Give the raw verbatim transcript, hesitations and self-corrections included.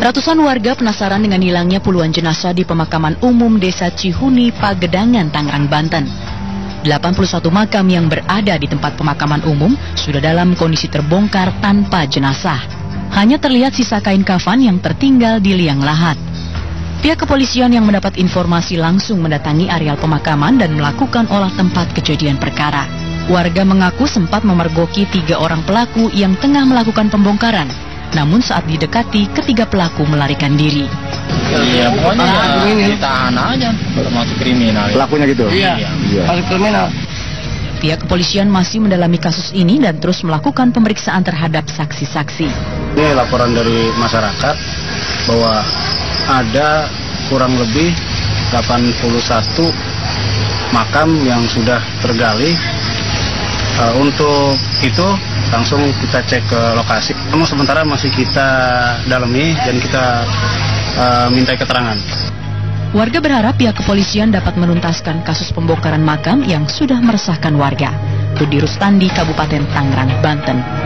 Ratusan warga penasaran dengan hilangnya puluhan jenazah di pemakaman umum Desa Cihuni, Pagedangan, Tangerang, Banten. delapan puluh satu makam yang berada di tempat pemakaman umum sudah dalam kondisi terbongkar tanpa jenazah. Hanya terlihat sisa kain kafan yang tertinggal di liang lahat. Pihak kepolisian yang mendapat informasi langsung mendatangi areal pemakaman dan melakukan olah tempat kejadian perkara. Warga mengaku sempat memergoki tiga orang pelaku yang tengah melakukan pembongkaran. Namun saat didekati, ketiga pelaku melarikan diri. Iya, pokoknya ya, ditahan aja, termasuk kriminal. Pelakunya gitu? Iya, iya. kriminal. Pihak kepolisian masih mendalami kasus ini dan terus melakukan pemeriksaan terhadap saksi-saksi. Ini laporan dari masyarakat bahwa ada kurang lebih delapan puluh satu makam yang sudah tergali. Uh, untuk itu langsung kita cek ke lokasi. Namun sementara masih kita dalami dan kita uh, minta keterangan. Warga berharap pihak kepolisian dapat menuntaskan kasus pembongkaran makam yang sudah meresahkan warga. Rudi Rustandi, Kabupaten Tangerang, Banten.